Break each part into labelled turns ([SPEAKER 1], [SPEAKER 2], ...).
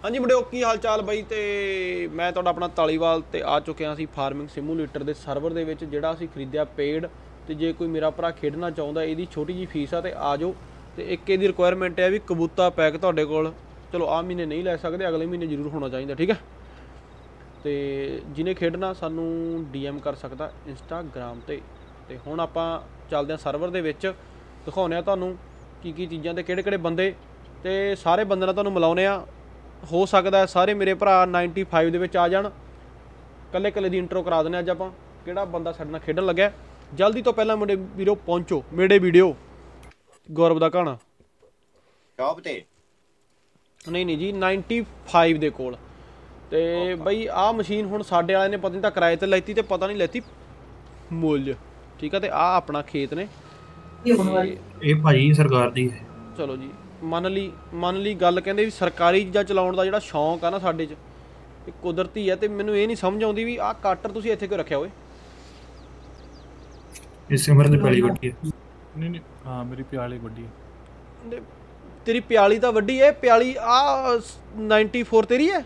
[SPEAKER 1] हाँ जी मुंडिओ की हाल चाल बई ते मैं तुहाडा अपना धालीवाल ते आ चुके हाँ फार्मिंग सिमूलेटर के सर्वर दे विच जिहड़ा असीं खरीदिया पेड ते जे कोई मेरा भरा खेडना चाहुंदा इहदी छोटी जी फीस आ ते आ जाओ ते एक इहदी रिक्वायरमेंट है भी कबूता पैक तुहाडे कोल चलो आ महीने नहीं लै सकदे अगले महीने जरूर होना चाहिए ठीक है तो जिन्हें खेडना सानू DM कर सकता इंस्टाग्राम ते हुण आपां चलदे हां सर्वर दे विच दिखाउने आ तुहानू की चीज़ां ते किहड़े किहड़े बंदे ते सारे बंदे नाल तुहानू मिलाउने आ हो सकता है सारे मेरे भरा 95 दे विच आ जाण कल्ले कल्ले दी इंट्रो करा देने अज आपां किहड़ा बंदा साडे नाल खेडण लग्या जल्दी तो पहला मुंडे वीरो पहुंचो मेरे वीडियो गौरव दा कहाना
[SPEAKER 2] टॉप ते
[SPEAKER 1] नहीं जी 95 दे कोल ते बई आ मशीन हुण साडे वाले ने पता नहीं तां किराए ते लैती ते पता नहीं लैती मुੱਲ ठीक है ते आ अपना खेत ने
[SPEAKER 3] ये भाई सरकार दी है
[SPEAKER 1] चलो जी मन ली गल कहंदे भी सरकारी चीज़ां चलाउण दा जिहड़ा शौक आ ना साडे च ਇਹ ਕੁਦਰਤੀ ਹੈ ਤੇ ਮੈਨੂੰ ਇਹ ਨਹੀਂ ਸਮਝ ਆਉਂਦੀ ਵੀ ਆਹ ਕਾਟਰ ਤੁਸੀਂ ਇੱਥੇ ਕਿਉਂ ਰੱਖਿਆ ਓਏ
[SPEAKER 3] ਇਸ ਸਿਮਰ ਦੀ ਪਿਆਲੀ ਵੱਡੀ ਹੈ
[SPEAKER 4] ਨਹੀਂ ਹਾਂ ਮੇਰੀ ਪਿਆਲੀ ਵੱਡੀ ਹੈ
[SPEAKER 1] ਤੇਰੀ ਪਿਆਲੀ ਤਾਂ ਵੱਡੀ ਹੈ ਪਿਆਲੀ ਆ 94 ਤੇਰੀ ਹੈ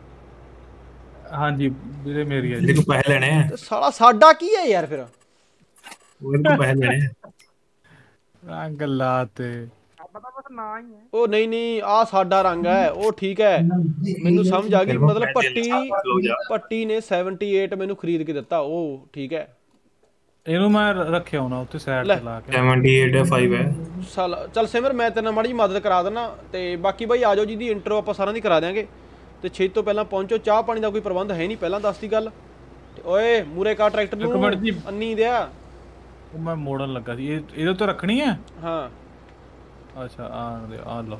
[SPEAKER 4] ਹਾਂਜੀ ਵੀਰੇ ਮੇਰੀ ਹੈ
[SPEAKER 3] ਇਹਦੇ ਕੋ ਪੈਸੇ ਲੈਣੇ ਆ
[SPEAKER 1] ਤੇ ਸਾਲਾ ਸਾਡਾ ਕੀ ਹੈ ਯਾਰ ਫਿਰ
[SPEAKER 3] ਉਹਦੇ ਕੋ ਪੈਸੇ ਲੈਣੇ ਆ
[SPEAKER 4] ਰੰਗ ਲਾਤੇ
[SPEAKER 5] पता बस ना ही है
[SPEAKER 1] ਉਹ ਨਹੀਂ ਆ ਸਾਡਾ ਰੰਗ ਹੈ ਉਹ ਠੀਕ ਹੈ ਮੈਨੂੰ ਸਮਝ ਆ ਗਈ ਮਤਲਬ ਪੱਟੀ ਨੇ 78 ਮੈਨੂੰ ਖਰੀਦ ਕੇ ਦਿੱਤਾ ਉਹ ਠੀਕ ਹੈ
[SPEAKER 4] ਇਹਨੂੰ ਮੈਂ ਰੱਖਿਆ ਹੋਣਾ ਉੱਤੇ ਸਾਈਡ ਤੇ ਲਾ ਕੇ
[SPEAKER 3] 78.5 ਹੈ
[SPEAKER 1] ਚੱਲ ਸਿਮਰ ਮੈਂ ਤੇਰੇ ਨਾਲ ਮਾੜੀ ਜਿਹੀ ਮਦਦ ਕਰਾ ਦਿੰਦਾ ਤੇ ਬਾਕੀ ਬਾਈ ਆ ਜਾਓ ਜਿਹਦੀ ਇੰਟਰੋ ਆਪਾਂ ਸਾਰਿਆਂ ਦੀ ਕਰਾ ਦਿਆਂਗੇ ਤੇ ਛੇ ਤੋਂ ਪਹਿਲਾਂ ਪਹੁੰਚੋ ਚਾਹ ਪਾਣੀ ਦਾ ਕੋਈ ਪ੍ਰਬੰਧ ਹੈ ਨਹੀਂ ਪਹਿਲਾਂ ਦੱਸਦੀ ਗੱਲ ਤੇ ਓਏ ਮੂਰੇ ਕਾ ਟਰੈਕਟਰ ਨੂੰ ਅੰਨੀ ਦਿਆ
[SPEAKER 4] ਉਹ ਮੈਂ ਮੋੜਨ ਲੱਗਾ ਸੀ ਇਹਦੇ ਉੱਤੇ ਰੱਖਣੀ ਹੈ
[SPEAKER 1] ਹਾਂ
[SPEAKER 4] अच्छा आ लो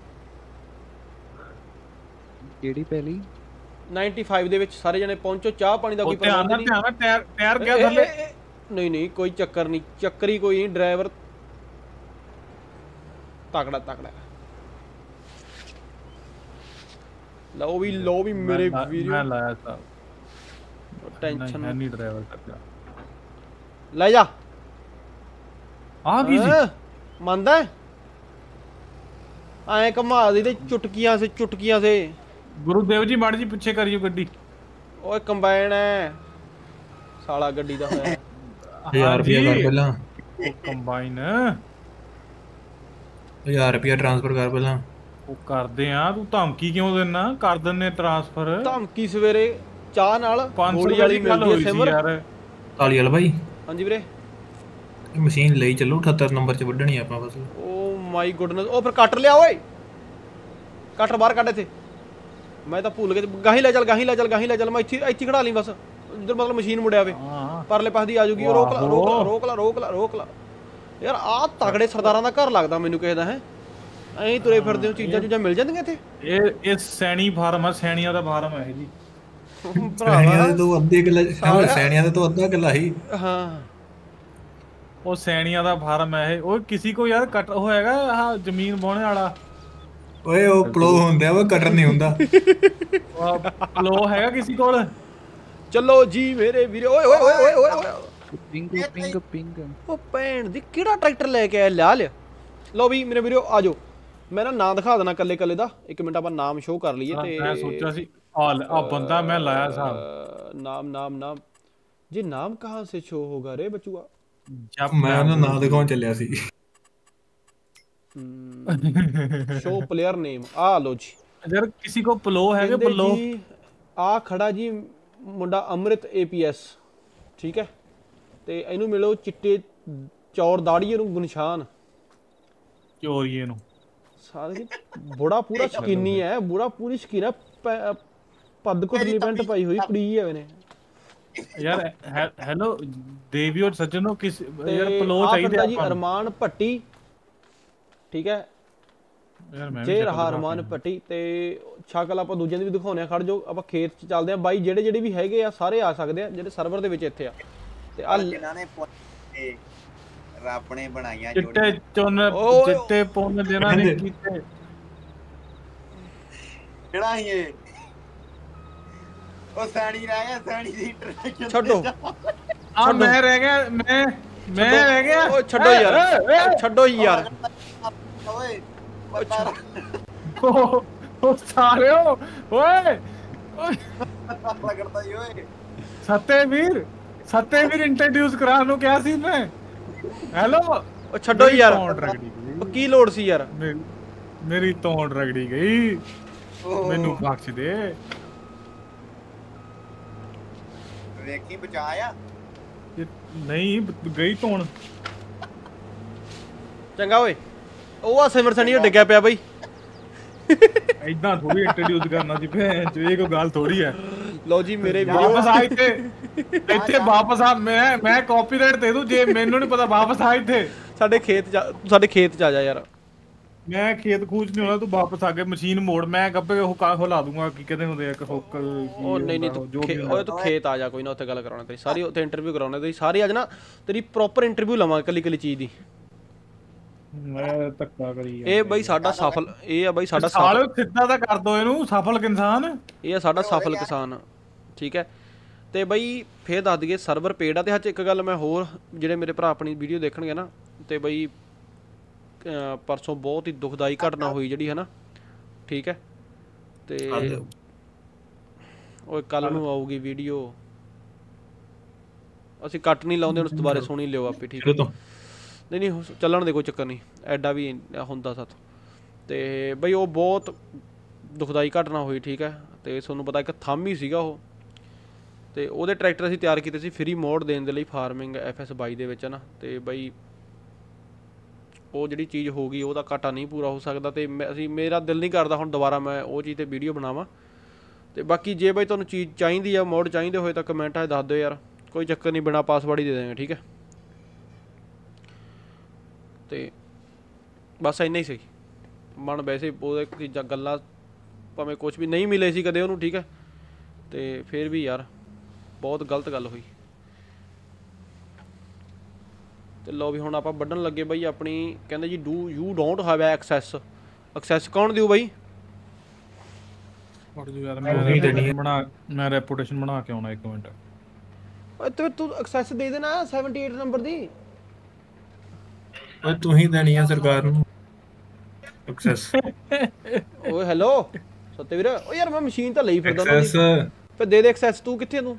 [SPEAKER 5] केड़ी पहली
[SPEAKER 1] 95 ਦੇ ਵਿੱਚ ਸਾਰੇ ਜਣੇ ਪਹੁੰਚੋ ਚਾਹ ਪਾਣੀ ਦਾ ਕੋਈ
[SPEAKER 4] ਪ੍ਰਬੰਧ ਨਹੀਂ ਟਾਇਰ ਗਿਆ ਥੱਲੇ
[SPEAKER 1] ਨਹੀਂ ਕੋਈ ਚੱਕਰ ਨਹੀਂ ਚੱਕਰੀ ਕੋਈ ਨਹੀਂ ਡਰਾਈਵਰ ਤਕੜਾ ਲਓ ਵੀ ਮੇਰੇ ਵੀਡੀਓ
[SPEAKER 4] ਮੈਂ ਲਾਇਆ ਤਾਂ
[SPEAKER 1] ਟੈਨਸ਼ਨ
[SPEAKER 4] ਨਹੀਂ ਡਰਾਈਵਰ ਕਰਦਾ
[SPEAKER 1] ਲੈ ਜਾ
[SPEAKER 4] ਆ ਕੀ ਸੀ
[SPEAKER 1] ਮੰਨਦਾ ਐ ਕਮਾ ਦੇ ਤੇ ਚੁਟਕੀਆਂ ਸੇ
[SPEAKER 4] ਗੁਰੂਦੇਵ ਜੀ ਮਾੜੀ ਜੀ ਪਿੱਛੇ ਕਰਿਓ ਗੱਡੀ
[SPEAKER 1] ਓਏ ਕੰਬਾਈਨ ਹੈ ਸਾਲਾ ਗੱਡੀ ਦਾ ਹੋਇਆ
[SPEAKER 3] 1000 ਰੁਪਿਆ ਕਰ ਪਹਿਲਾਂ
[SPEAKER 4] ਕੰਬਾਈਨ
[SPEAKER 3] 1000 ਰੁਪਿਆ ਟ੍ਰਾਂਸਫਰ ਕਰ ਪਹਿਲਾਂ
[SPEAKER 4] ਉਹ ਕਰਦੇ ਆ ਤੂੰ ਧਮਕੀ ਕਿਉਂ ਦੇਣਾ ਕਰ ਦਿੰਨੇ ਟ੍ਰਾਂਸਫਰ
[SPEAKER 1] ਧਮਕੀ ਸਵੇਰੇ ਚਾਹ ਨਾਲ
[SPEAKER 4] 500 ਵਾਲੀ ਮਿਲਦੀ ਹੈ ਸਿਮਰ ਯਾਰ
[SPEAKER 3] ਤਾਲੀ ਵਾਲਾ ਭਾਈ
[SPEAKER 1] ਹਾਂਜੀ ਵੀਰੇ
[SPEAKER 3] ਇਹ ਮਸ਼ੀਨ ਲਈ ਚੱਲੋ 78 ਨੰਬਰ 'ਚ ਵੱਢਣੀ ਆਪਾਂ ਬਸ
[SPEAKER 1] ਓ ਮਾਈ ਗੁੱਡਨੈਸ ਉਹ ਫਿਰ ਕਟਰ ਲਿਆ ਓਏ ਕਟਰ ਬਾਹਰ ਕੱਢ ਇੱਥੇ ਮੈਂ ਤਾਂ ਭੁੱਲ ਗਿਆ ਗਾਹੀ ਲੈ ਚੱਲ ਮੈਂ ਇੱਥੇ ਖੜਾ ਲਈ ਬਸ ਜਿੱਧਰ ਮਤਲਬ ਮਸ਼ੀਨ ਮੁੜਿਆ ਵੇ ਪਰਲੇ ਪਾਸੇ ਦੀ ਆ ਜੂਗੀ ਰੋਕ ਲਾ ਯਾਰ ਆ ਤਗੜੇ ਸਰਦਾਰਾਂ ਦਾ ਘਰ ਲੱਗਦਾ ਮੈਨੂੰ ਕਿਸੇ ਦਾ ਹੈ ਐਂ ਤੁਰੇ ਫਿਰਦੇ ਹੋ ਚੀਜ਼ਾਂ ਮਿਲ ਜਾਂਦੀਆਂ ਇੱਥੇ
[SPEAKER 4] ਇਹ ਸੈਣੀ ਫਾਰਮ ਆ ਸੈਣੀਆਂ ਦਾ ਫਾਰਮ ਹੈ ਜੀ
[SPEAKER 3] ਸੈਣੀਆਂ ਦੇ ਤੋਂ ਅੱਧੇ ਕਿੱਲਾ ਸੈਣੀਆਂ ਦੇ ਤੋਂ ਅੱਧਾ ਕਿੱਲਾ ਹੀ
[SPEAKER 1] ਹਾਂ
[SPEAKER 4] ਉਹ ਸੈਣੀਆਂ ਦਾ ਫਾਰਮ ਹੈ ਇਹ ਉਹ ਕਿਸੇ ਕੋ ਯਾਰ ਕੱਟ ਹੋਏਗਾ ਆਹ ਜ਼ਮੀਨ ਵਾਹੁਣੇ ਵਾਲਾ
[SPEAKER 3] ਓਏ ਉਹ ਪਲੋ ਹੁੰਦਾ ਉਹ ਕਟਰ ਨਹੀਂ ਹੁੰਦਾ
[SPEAKER 4] ਪਲੋ ਹੈਗਾ ਕਿਸੇ ਕੋਲ
[SPEAKER 1] ਚਲੋ ਜੀ ਮੇਰੇ ਵੀਰੇ ਓਏ
[SPEAKER 5] पिंग
[SPEAKER 1] ਉਹ ਭੈਣ ਦੀ ਕਿਹੜਾ ਟਰੈਕਟਰ ਲੈ ਕੇ ਆਇਆ ਲਿਆ ਲਓ ਵੀ ਮੇਰੇ ਵੀਰੋ ਆ ਜਾਓ ਮੈਂ ਨਾ ਨਾਂ ਦਿਖਾ ਦੇਣਾ ਕੱਲੇ ਦਾ ਇੱਕ ਮਿੰਟ ਆਪਾਂ ਨਾਮ ਸ਼ੋਅ ਕਰ ਲਈਏ ਤੇ
[SPEAKER 4] ਮੈਂ ਸੋਚਿਆ ਸੀ ਆ ਬੰਦਾ ਮੈਂ ਲਾਇਆ ਸਾਹਿਬ
[SPEAKER 1] ਨਾਮ ਜੀ ਨਾਮ ਕਹਾਂ ਸੇ ਸ਼ੋ ਹੋਗਾ ਰੇ ਬਚੂਆ
[SPEAKER 3] ਮੈਂ ਉਹਨਾਂ ਨਾਂ ਦਿਖਾਉਣ ਚੱਲਿਆ ਸੀ
[SPEAKER 1] ਸ਼ੋ ਪਲੇਅਰ ਨੇਮ ਆ ਲੋ ਜੀ
[SPEAKER 4] ਯਾਰ ਕਿਸੇ ਕੋ ਪਲੋ ਹੈਗੇ ਪਲੋ
[SPEAKER 1] ਆ ਖੜਾ ਜੀ ਮੁੰਡਾ ਅੰਮ੍ਰਿਤ APS ਠੀਕ ਹੈ ਤੇ ਇਹਨੂੰ ਮਿਲੋ ਚਿੱਟੇ ਚੌਰ ਦਾੜੀਏ ਨੂੰ ਗੁਨਸ਼ਾਨ
[SPEAKER 4] ਚੋਰੀਏ ਨੂੰ
[SPEAKER 1] ਸਾਰੇ ਬੜਾ ਪੂਰਾ ਸ਼ਕੀਨੀ ਹੈ ਪੂਰੀ ਸ਼ਕੀਨ ਹੈ ਪੱਦ ਘੁੱਟਲੀ ਪੈਂਟ ਪਾਈ ਹੋਈ ਕੁੜੀ ਹੈ ਇਹਨੇ
[SPEAKER 4] यार हेलो देवी और सज्जनों किस यार प्लो चाहिए
[SPEAKER 1] जी अरमान भट्टी ठीक है
[SPEAKER 4] यार मैं
[SPEAKER 1] जे रहा अरमान भट्टी ते ਸ਼ਕਲ ਆਪਾਂ ਦੂਜਿਆਂ ਦੀ ਵੀ ਦਿਖਾਉਣੇ ਆ ਖੜ ਜਾਓ ਆਪਾਂ ਖੇਤ ਚ ਚੱਲਦੇ ਆ ਬਾਈ ਜਿਹੜੇ ਵੀ ਹੈਗੇ ਆ ਸਾਰੇ ਆ ਸਕਦੇ ਆ ਜਿਹੜੇ ਸਰਵਰ ਦੇ ਵਿੱਚ ਇੱਥੇ ਆ ਤੇ ਆ
[SPEAKER 2] ਜਿਨ੍ਹਾਂ ਨੇ ਰੱਬ ਨੇ ਬਣਾਈਆਂ
[SPEAKER 4] ਚਿੱਟੇ ਚੁੰਨ ਚਿੱਟੇ ਪੁੰਨ ਜਿਨ੍ਹਾਂ ਨੇ ਕੀਤੇ
[SPEAKER 2] ਕਿਹੜਾ ਸੀ ਇਹ ਉਹ ਸੈਣੀ ਰਹਿ ਗਿਆ ਸੈਣੀ ਦੀ ਇੰਟਰਨੈਟ
[SPEAKER 1] ਛੱਡੋ
[SPEAKER 4] ਆ ਮੈਂ ਰਹਿ ਗਿਆ ਮੈਂ ਰਹਿ ਗਿਆ
[SPEAKER 1] ਓਏ ਛੱਡੋ ਯਾਰ
[SPEAKER 2] ਓਏ
[SPEAKER 4] ਉਹ ਸਾਲਿਓ ਓਏ ਓਏ
[SPEAKER 2] ਲੱਗਦਾ ਈ ਓਏ।
[SPEAKER 4] ਸੱਤੇ ਵੀਰ ਇੰਟਰੋਡਿਊਸ ਕਰਾਉਣ ਨੂੰ ਕਿਹਾ ਸੀ ਮੈਂ। ਹੈਲੋ
[SPEAKER 1] ਉਹ ਛੱਡੋ ਯਾਰ,
[SPEAKER 4] ਤੌਣ ਰਗੜੀ ਗਈ।
[SPEAKER 1] ਉਹ ਕੀ ਲੋੜ ਸੀ ਯਾਰ।
[SPEAKER 4] ਮੇਰੀ ਤੌਣ ਰਗੜੀ ਗਈ,
[SPEAKER 2] ਓਹ,
[SPEAKER 4] ਮੈਨੂੰ ਬਖਸ਼ ਦੇ।
[SPEAKER 2] ਵੇਖੀ ਬਚਾ ਆ।
[SPEAKER 4] ਨਹੀਂ ਗਈ ਤੌਣ।
[SPEAKER 1] ਚੰਗਾ ਓਏ, ਉਹ ਆ ਸਿਮਰ ਸਣੀ ਡਿੱਗਿਆ ਪਿਆ ਬਈ।
[SPEAKER 4] ਐਦਾਂ ਥੋੜੀ ਇੰਟਰੋਡਿਊਸ ਕਰਨਾ ਸੀ ਭੈਣ ਚੋ, ਇਹ ਕੋਈ ਗੱਲ ਥੋੜੀ ਹੈ।
[SPEAKER 1] ਲਓ ਜੀ ਮੇਰੇ
[SPEAKER 4] ਵਾਪਸ ਆ ਇੱਥੇ ਵਾਪਸ ਆ। ਮੈਂ ਕਾਪੀਰਾਈਟ ਦੇ ਦੂੰ ਜੇ ਮੈਨੂੰ ਨਹੀਂ ਪਤਾ। ਵਾਪਸ ਆ ਇੱਥੇ
[SPEAKER 1] ਸਾਡੇ ਖੇਤ ਚ ਆ ਜਾ ਯਾਰ।
[SPEAKER 4] ਮੈਂ ਖੇਤ ਖੂਚ ਨਹੀਂ ਹੋਣਾ, ਤੂੰ ਵਾਪਸ ਆ ਕੇ ਮਸ਼ੀਨ ਮੋੜ। ਮੈਂ ਗੱਬੇ ਉਹ ਲਾ ਦੂੰਗਾ, ਕੀ ਕਹਿੰਦੇ ਹੁੰਦੇ ਆ, ਇੱਕ ਹੁੱਕ।
[SPEAKER 1] ਉਹ ਨਹੀਂ ਤੂੰ ਖੇਤ ਆ ਜਾ, ਕੋਈ ਨਾ, ਉੱਥੇ ਗੱਲ ਕਰਾਉਣਾ ਤੇਰੀ ਸਾਰੀ, ਉੱਥੇ ਇੰਟਰਵਿਊ ਕਰਾਉਣਾ ਤੇਰੀ ਸਾਰੀ। ਅੱਜ ਨਾ ਤੇਰੀ ਪ੍ਰੋਪਰ ਇੰਟਰਵਿਊ ਲਵਾਂਗੇ ਕੱਲੀ ਚੀਜ਼ ਦੀ।
[SPEAKER 4] ਮੈਂ ਧੱਕਾ ਕਰੀ
[SPEAKER 1] ਇਹ ਬਈ ਸਾਡਾ ਸਫਲ, ਇਹ ਆ ਬਈ ਸਾਡਾ
[SPEAKER 4] ਸਾਲੇ ਸਿੱਧਾ ਤਾਂ ਕਰ ਦੋ ਇਹਨੂੰ, ਸਫਲ ਕਿਸਾਨ।
[SPEAKER 1] ਇਹ ਆ ਸਾਡਾ ਸਫਲ ਕਿਸਾਨ, ਠੀਕ ਹੈ। ਤੇ ਬਈ ਫੇਰ ਦੱਸ ਦਈਏ ਸਰਵਰ ਪੇਡ ਆ। ਤੇ ਹੱਥ ਇੱਕ ਗੱਲ ਮੈਂ ਹੋਰ, ਜਿਹੜੇ ਮੇਰੇ ਭਰਾ ਆਪਣੀ ਵੀਡੀਓ ਦੇਖਣਗੇ ਨਾ, ਤੇ ਬਈ ਪਰਸੋਂ ਬਹੁਤ ਹੀ ਦੁਖਦਾਈ ਘਟਨਾ ਹੋਈ ਜਿਹੜੀ ਹੈ ਨਾ, ਠੀਕ ਹੈ। ਤੇ ਉਹ ਕੱਲ ਨੂੰ ਆਊਗੀ ਵੀਡੀਓ, ਅਸੀਂ ਕੱਟ ਨਹੀਂ ਲਾਉਂਦੇ, ਉਸ ਦੁਬਾਰੇ ਸੁਣੀ ਲਿਓ ਆਪੇ, ਠੀਕ ਹੈ। ਨਹੀਂ ਚੱਲਣ ਦੇ, ਕੋਈ ਚੱਕਰ ਨਹੀਂ, ਐਡਾ ਵੀ ਹੁੰਦਾ ਸਾਥ। ਤੇ ਬਈ ਉਹ ਬਹੁਤ ਦੁਖਦਾਈ ਘਟਨਾ ਹੋਈ, ਠੀਕ ਹੈ। ਤੇ ਤੁਹਾਨੂੰ ਪਤਾ ਇੱਕ ਥੰਮ ਹੀ ਸੀਗਾ ਉਹ, ਤੇ ਉਹਦੇ ਟਰੈਕਟਰ ਅਸੀਂ ਤਿਆਰ ਕੀਤੇ ਸੀ ਫ੍ਰੀ ਮੋਡ ਦੇਣ ਦੇ ਲਈ ਫਾਰਮਿੰਗ FS22 ਦੇ ਵਿੱਚ ਨਾ। ਤੇ ਬਈ ਉਹ ਜਿਹੜੀ ਚੀਜ਼ ਹੋ ਗਈ ਉਹਦਾ ਘਾਟਾ ਨਹੀਂ ਪੂਰਾ ਹੋ ਸਕਦਾ। ਤੇ ਮੇਰਾ ਦਿਲ ਨਹੀਂ ਕਰਦਾ ਹੁਣ ਦੁਬਾਰਾ ਮੈਂ ਉਹ ਚੀਜ਼ ਤੇ ਵੀਡੀਓ ਬਣਾਵਾਂ। ਤੇ ਬਾਕੀ ਜੇ ਬਈ ਤੁਹਾਨੂੰ ਚੀਜ਼ ਚਾਹੀਦੀ ਆ, ਮੋਡ ਚਾਹੀਦੇ ਹੋਏ, ਤਾਂ ਕਮੈਂਟਾਂ 'ਚ ਦੱਸ ਦਿਓ ਯਾਰ, ਕੋਈ ਚੱਕਰ ਨਹੀਂ, ਬਿਨਾਂ ਪਾਸਵਰਡ ਹੀ ਦੇ ਦੇਵਾਂਗੇ, ਠੀਕ ਹੈ। ਤੇ ਬਸ ਇੰਨਾ ਹੀ ਸੀ ਮਨ। ਵੈਸੇ ਉਹਦੇ ਚੀਜ਼ਾਂ ਗੱਲਾਂ ਭਾਵੇਂ ਕੁਛ ਵੀ ਨਹੀਂ ਮਿਲੇ ਸੀ ਕਦੇ ਉਹਨੂੰ, ਠੀਕ ਹੈ। ਤੇ ਫਿਰ ਵੀ ਯਾਰ ਬਹੁਤ ਗਲਤ ਗੱਲ ਹੋਈ। ਤੇ ਲਓ ਵੀ ਹੁਣ ਆਪਾਂ ਵੱਢਣ ਲੱਗੇ ਬਈ ਆਪਣੀ। ਕਹਿੰਦੇ ਜੀ ਯੂ ਡੋਂਟ ਹੈਵ ਐਕਸੈਸ ਕੌਣ ਦਿਓ ਬਈ?
[SPEAKER 4] ਮੈਂ ਰੈਪੂਟੇਸ਼ਨ ਬਣਾ ਕੇ ਆਉਣਾ, 1 ਮਿੰਟ।
[SPEAKER 1] ਓਏ ਤੂੰ ਐਕਸੈਸ ਦੇ ਦੇਣਾ 78 ਨੰਬਰ ਦੀ।
[SPEAKER 3] ਓਏ ਤੂੰ ਹੀ ਦੇਣੀ ਆ ਸਰਕਾਰ ਨੂੰ ਐਕਸੈਸ।
[SPEAKER 1] ਓਏ ਹੈਲੋ ਸਤਿਵੀਰ, ਓ ਯਾਰ ਮੈਂ ਮਸ਼ੀਨ ਤਾਂ ਲਈ ਫਿਰਦਾ
[SPEAKER 3] ਐਕਸੈਸ
[SPEAKER 1] ਫਿਰ ਦੇ ਐਕਸੈਸ। ਤੂੰ ਕਿੱਥੇ ਤੂੰ?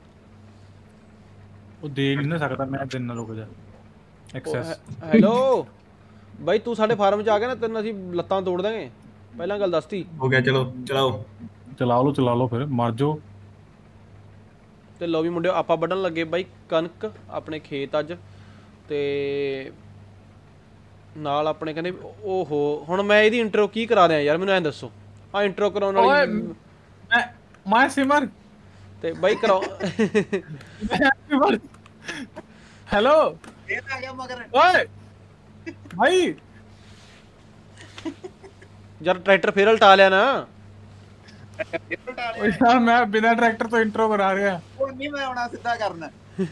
[SPEAKER 4] ਉਹ ਦੇ ਨਹੀਂ ਨਾ ਸਕਦਾ ਮੈਂ, ਦਿਨ ਰੁਕ ਜਾ। ਐਕਸੈਸ
[SPEAKER 1] ਹੈਲੋ ਬਾਈ, ਤੂੰ ਸਾਡੇ ਫਾਰਮ 'ਚ ਆ ਗਿਆ ਨਾ, ਤੈਨੂੰ ਅਸੀਂ ਲੱਤਾਂ ਤੋੜ ਦਾਂਗੇ, ਪਹਿਲਾਂ ਗੱਲ ਦੱਸਤੀ।
[SPEAKER 3] ਹੋ ਗਿਆ, ਚਲੋ
[SPEAKER 4] ਚਲਾ ਲਓ ਫਿਰ ਮਰ ਜਾਓ।
[SPEAKER 1] ਤੇ ਲਓ ਵੀ ਮੁੰਡਿਓ, ਆਪਾਂ ਵੱਢਣ ਲੱਗੇ ਬਾਈ ਕਣਕ ਆਪਣੇ ਖੇਤ ਅੱਜ। ਤੇ ਨਾਲ ਆਪਣੇ ਕਹਿੰਦੇ ਓਹੋ, ਹੁਣ ਮੈਂ ਇਹਦੀ ਇੰਟਰੋ ਕੀ ਕਰਾ ਦਿਆਂ ਯਾਰ, ਮੈਨੂੰ ਐਂ ਦੱਸੋ। ਆ ਇੰਟਰੋ ਕਰਾਉਣ ਵਾਲੀ
[SPEAKER 4] ਮੈਂ ਸਿਮਰ
[SPEAKER 1] ਤੇ ਬਾਈ ਕਰਾਓ।
[SPEAKER 4] ਹੈਲੋ
[SPEAKER 2] ਇਹ ਤਾਂ ਆ ਗਿਆ ਮਗਰ।
[SPEAKER 4] ਓਏ ਭਾਈ
[SPEAKER 1] ਯਾਰ ਟਰੈਕਟਰ ਫੇਰ ਉਲਟਾ ਲਿਆ ਨਾ।
[SPEAKER 4] ਓਏ ਯਾਰ ਮੈਂ ਬਿਨਾਂ ਟਰੈਕਟਰ ਤੋਂ ਇੰਟਰੋ ਕਰਾ ਰਿਹਾ।
[SPEAKER 2] ਹੁਣ ਨਹੀਂ ਮੈਂ ਆਉਣਾ, ਸਿੱਧਾ ਕਰਨਾ।